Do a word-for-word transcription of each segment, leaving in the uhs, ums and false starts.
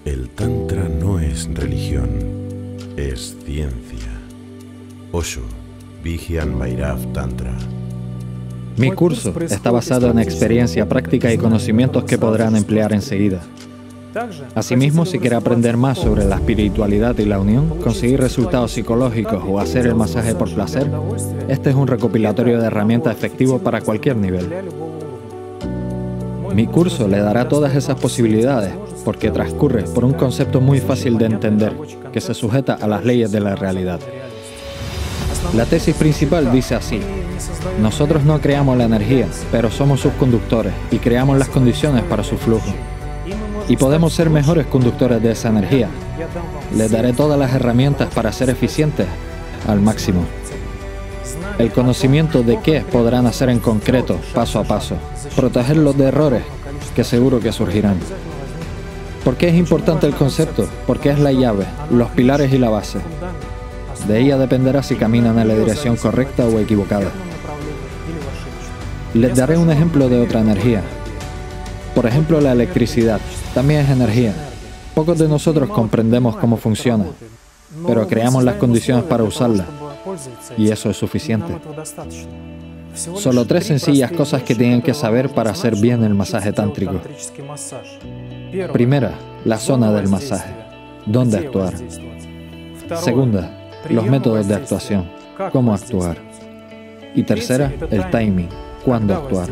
El Tantra no es religión, es ciencia. Osho, Vigyan Bhairav Tantra. Mi curso está basado en experiencia práctica y conocimientos que podrán emplear enseguida. Asimismo, si quiere aprender más sobre la espiritualidad y la unión, conseguir resultados psicológicos o hacer el masaje por placer, este es un recopilatorio de herramientas efectivo para cualquier nivel. Mi curso le dará todas esas posibilidades porque transcurre por un concepto muy fácil de entender, que se sujeta a las leyes de la realidad. La tesis principal dice así: nosotros no creamos la energía, pero somos sus conductores y creamos las condiciones para su flujo. Y podemos ser mejores conductores de esa energía. Les daré todas las herramientas para ser eficientes al máximo. El conocimiento de qué podrán hacer en concreto, paso a paso. Protegerlos de errores, que seguro que surgirán. ¿Por qué es importante el concepto? Porque es la llave, los pilares y la base. De ella dependerá si caminan en la dirección correcta o equivocada. Les daré un ejemplo de otra energía. Por ejemplo, la electricidad. También es energía. Pocos de nosotros comprendemos cómo funciona, pero creamos las condiciones para usarla. Y eso es suficiente. Solo tres sencillas cosas que tienen que saber para hacer bien el masaje tántrico. Primera, la zona del masaje. ¿Dónde actuar? Segunda, los métodos de actuación. ¿Cómo actuar? Y tercera, el timing. ¿Cuándo actuar?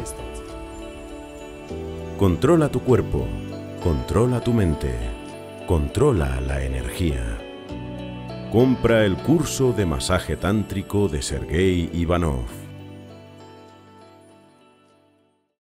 Controla tu cuerpo, controla tu mente, controla la energía. Compra el curso de masaje tántrico de Sergey Ivanov.